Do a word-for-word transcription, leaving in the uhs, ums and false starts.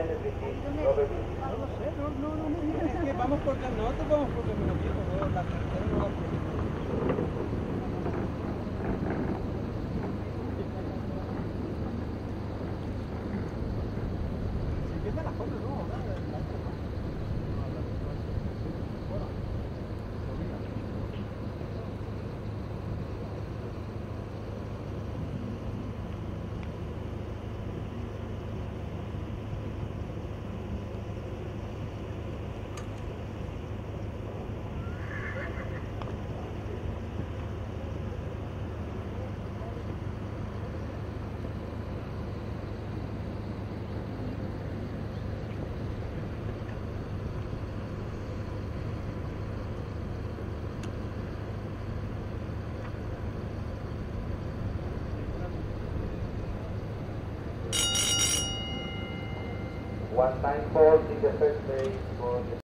Minus fifteen, Robert. No lo sé, no, no, no, no, es que vamos por camino, nosotros vamos por camino viejo, ¿no? La carretera no va por... Si empiezan las fotos, ¿no? Ahora, la otra no. No, la otra no. Bueno, todavía. One time four in the first base for the